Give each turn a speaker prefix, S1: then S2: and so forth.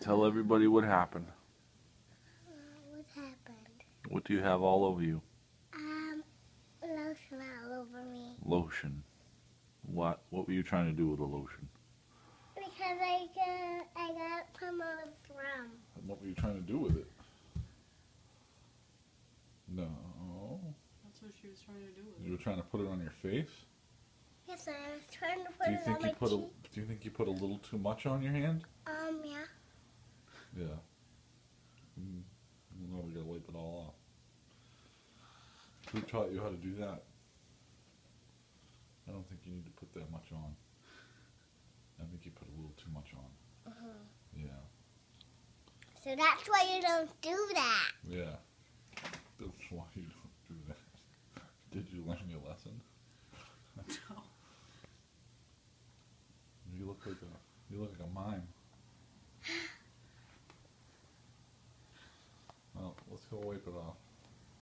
S1: Tell everybody what happened.
S2: What happened?
S1: What do you have all over you?
S2: Lotion all over me.
S1: Lotion. What were you trying to do with the lotion?
S2: Because I got it from my thumb.
S1: What were you trying to do with it? No.
S3: That's what she was trying to do with
S1: You
S3: it.
S1: were trying to put it on your face?
S2: Yes, I was trying to put
S1: Do you
S2: it
S1: think
S2: on my cheek.
S1: do you think you put a little too much on your hand?
S2: Yeah.
S1: Yeah. Now we gotta wipe it all off. Who taught you how to do that? I don't think you need to put that much on. I think you put a little too much on. Yeah.
S2: So that's why you don't do that.
S1: Yeah. That's why you don't do that. Did you learn your lesson?
S3: No.
S1: You look like a mime. Well, let's go wipe it off.